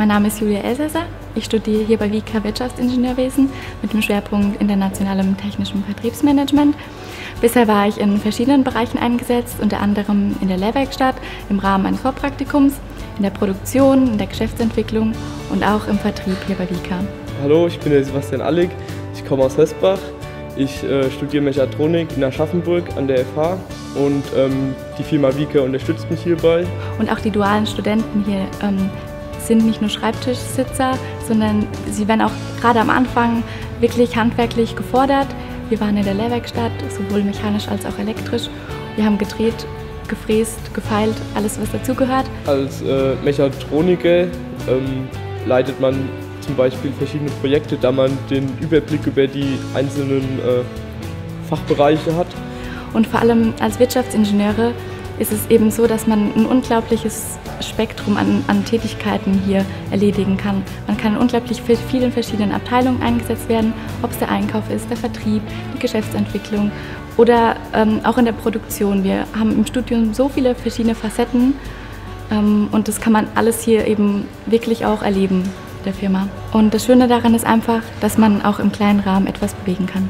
Mein Name ist Julia Elsässer. Ich studiere hier bei Vika Wirtschaftsingenieurwesen mit dem Schwerpunkt internationalem technischem Vertriebsmanagement. Bisher war ich in verschiedenen Bereichen eingesetzt, unter anderem in der Lehrwerkstatt, im Rahmen eines Vorpraktikums, in der Produktion, in der Geschäftsentwicklung und auch im Vertrieb hier bei Vika. Hallo, ich bin der Sebastian Allig, ich komme aus Hösbach. Ich studiere Mechatronik in Aschaffenburg an der FH und die Firma Vika unterstützt mich hierbei. Und auch die dualen Studenten hier sind nicht nur Schreibtischsitzer, sondern sie werden auch gerade am Anfang wirklich handwerklich gefordert. Wir waren in der Lehrwerkstatt, sowohl mechanisch als auch elektrisch. Wir haben gedreht, gefräst, gefeilt, alles was dazugehört. Als Mechatroniker leitet man zum Beispiel verschiedene Projekte, da man den Überblick über die einzelnen Fachbereiche hat. Und vor allem als Wirtschaftsingenieure ist es eben so, dass man ein unglaubliches Spektrum an Tätigkeiten hier erledigen kann. Man kann in unglaublich vielen verschiedenen Abteilungen eingesetzt werden, ob es der Einkauf ist, der Vertrieb, die Geschäftsentwicklung oder auch in der Produktion. Wir haben im Studium so viele verschiedene Facetten und das kann man alles hier eben wirklich auch erleben, der Firma. Und das Schöne daran ist einfach, dass man auch im kleinen Rahmen etwas bewegen kann.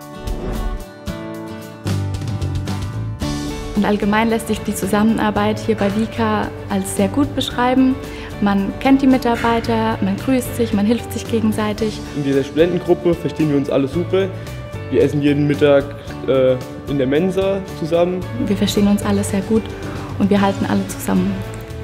Und allgemein lässt sich die Zusammenarbeit hier bei Vika als sehr gut beschreiben. Man kennt die Mitarbeiter, man grüßt sich, man hilft sich gegenseitig. In dieser Studentengruppe verstehen wir uns alle super. Wir essen jeden Mittag in der Mensa zusammen. Wir verstehen uns alle sehr gut und wir halten alle zusammen.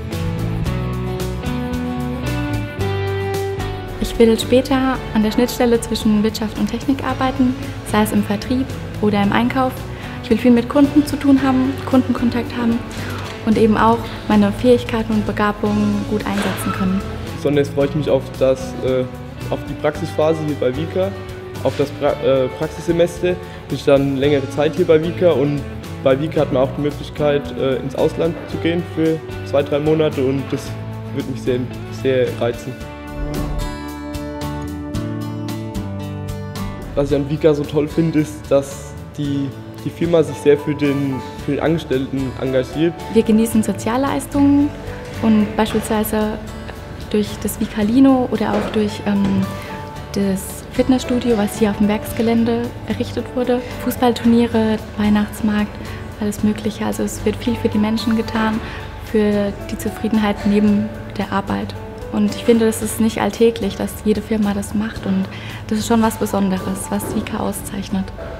Ich will später an der Schnittstelle zwischen Wirtschaft und Technik arbeiten, sei es im Vertrieb oder im Einkauf. Ich will viel mit Kunden zu tun haben, Kundenkontakt haben und eben auch meine Fähigkeiten und Begabungen gut einsetzen können. Besonders freue ich mich auf die Praxisphase hier bei Vika, auf das Praxissemester. Bin ich dann längere Zeit hier bei Vika und bei Vika hat man auch die Möglichkeit ins Ausland zu gehen für 2-3 Monate und das wird mich sehr, sehr reizen. Was ich an Vika so toll finde, ist, dass die Firma sich sehr für den Angestellten engagiert. Wir genießen Sozialleistungen und beispielsweise durch das Vikalino oder auch durch das Fitnessstudio, was hier auf dem Werksgelände errichtet wurde. Fußballturniere, Weihnachtsmarkt, alles Mögliche. Also es wird viel für die Menschen getan, für die Zufriedenheit neben der Arbeit. Und ich finde, es ist nicht alltäglich, dass jede Firma das macht und das ist schon was Besonderes, was Vika auszeichnet.